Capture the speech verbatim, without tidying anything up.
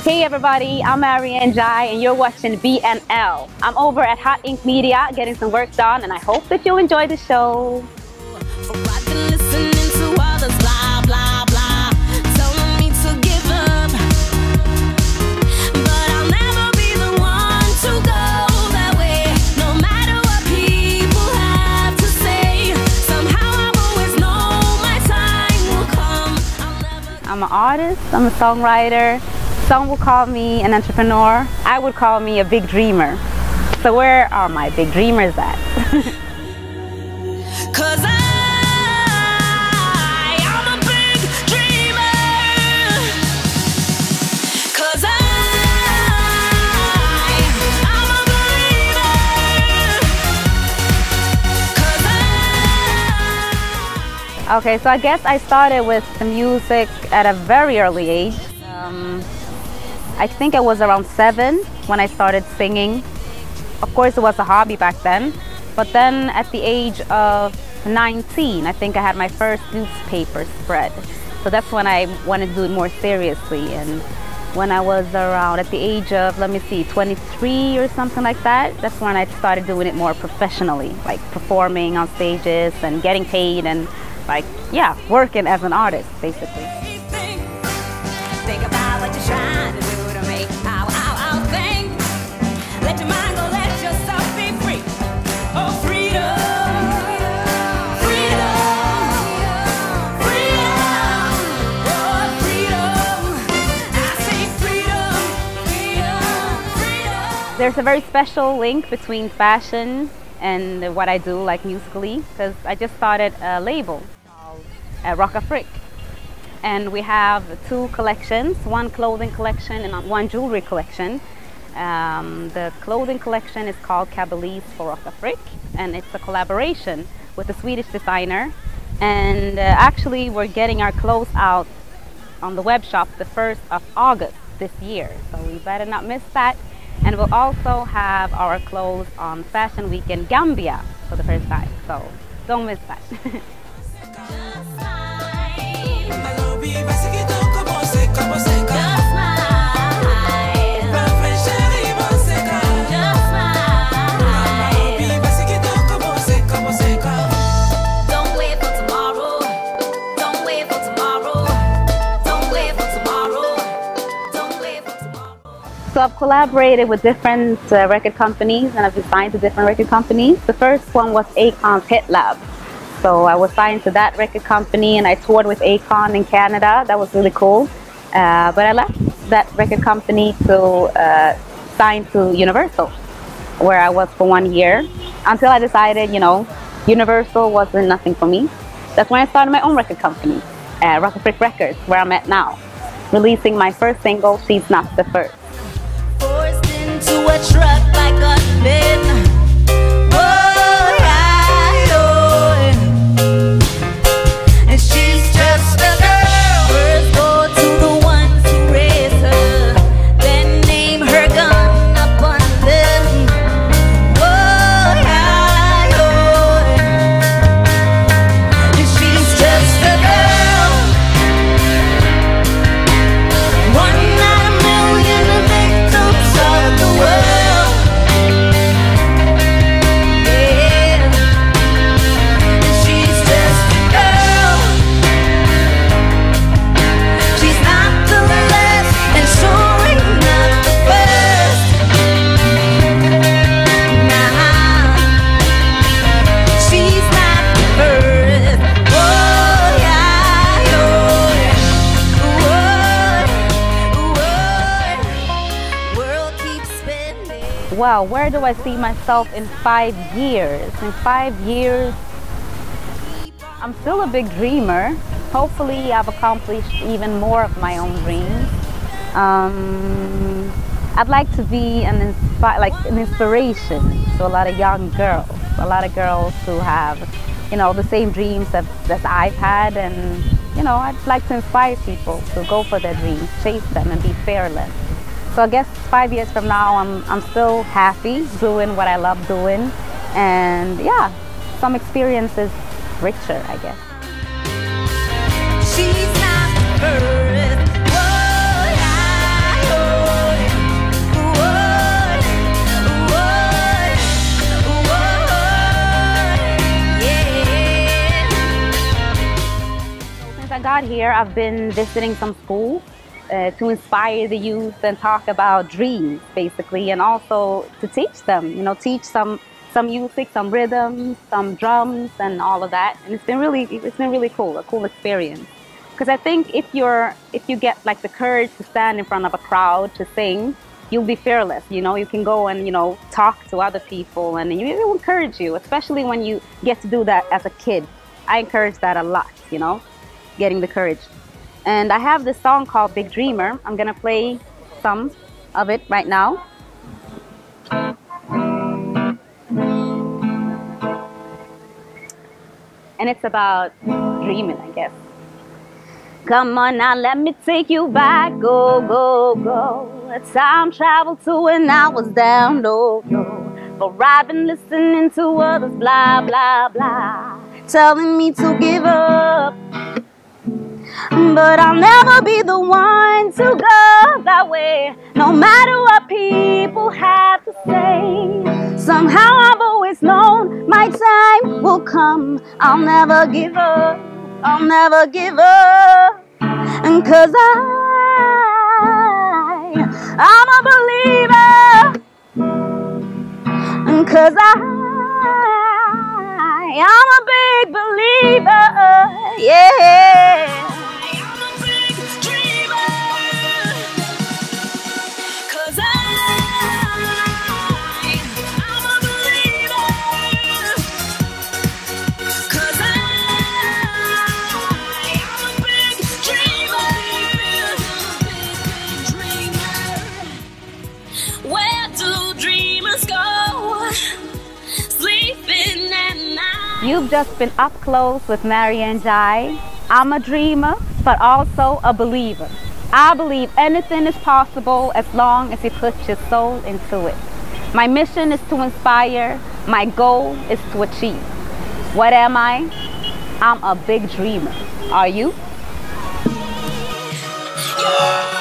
Hey everybody, I'm Mary Ndiaye and you're watching B N L. I'm over at Hot Ink Media getting some work done and I hope that you'll enjoy the show. I'm an artist, I'm a songwriter. Some will call me an entrepreneur. I would call me a big dreamer. So where are my big dreamers at? Cause I, I'm a big dreamer. Cause I, I'm a believer. Cause I... Okay, so I guess I started with the music at a very early age. Um, I think I was around seven when I started singing. Of course, it was a hobby back then. But then at the age of nineteen, I think I had my first newspaper spread. So that's when I wanted to do it more seriously. And when I was around at the age of, let me see, twenty-three or something like that, that's when I started doing it more professionally, like performing on stages and getting paid and like, yeah, working as an artist, basically. Think about what you're trying to do to me. Ow, ow, ow, think. Let your mind go, let yourself be free. Oh, freedom. Freedom. Freedom. Oh, freedom. I say freedom. Freedom. Freedom. There's a very special link between fashion and what I do, like musically, because I just started a label called uh, Rock Afrique. And we have two collections, one clothing collection and one jewelry collection. Um, the clothing collection is called Cabalese for Rock Afrique, and it's a collaboration with a Swedish designer. And uh, actually, we're getting our clothes out on the web shop the first of August this year, so we better not miss that. And we'll also have our clothes on Fashion Week in Gambia for the first time, so don't miss that. So I've collaborated with different uh, record companies and I've been signed to different record companies. The first one was Akon's Hit Lab. So I was signed to that record company and I toured with Akon in Canada. That was really cool. Uh, but I left that record company to uh, sign to Universal, where I was for one year, until I decided, you know, Universal wasn't nothing for me. That's when I started my own record company, uh, Rock Afrique Records, where I'm at now, releasing my first single, She's Not the First. Forced into a truck like a man. Well, where do I see myself in five years? In five years, I'm still a big dreamer. Hopefully, I've accomplished even more of my own dreams. Um, I'd like to be an inspi like an inspiration to a lot of young girls, a lot of girls who have, you know, the same dreams that, that I've had, and you know, I'd like to inspire people to go for their dreams, chase them, and be fearless. So I guess five years from now, I'm, I'm still happy doing what I love doing. And yeah, some experiences richer, I guess. She's not the first. Whoa, yeah, oh. got here, I've been visiting some schools uh, to inspire the youth and talk about dreams, basically, and also to teach them, you know, teach some some music, some rhythms, some drums, and all of that. And it's been really, it's been really cool, a cool experience. Because I think if you're, if you get like the courage to stand in front of a crowd to sing, you'll be fearless. You know, you can go and, you know, talk to other people, and it will encourage you, especially when you get to do that as a kid. I encourage that a lot, you know, getting the courage. And I have this song called Big Dreamer. I'm gonna play some of it right now. And it's about dreaming, I guess. Come on now, let me take you back, go, go, go. Time travel to when I was down low, low. For I've been listening to others, blah, blah, blah, telling me to give up. But I'll never be the one to go that way, no matter what people have to say. Somehow I've always known my time will come. I'll never give up, I'll never give up. And cause I, I'm a believer. And cause I, I'm a big believer, yeah. You've just been up close with Mary Ndiaye. I'm a dreamer, but also a believer. I believe anything is possible as long as you put your soul into it. My mission is to inspire. My goal is to achieve. What am I? I'm a big dreamer. Are you? Yeah.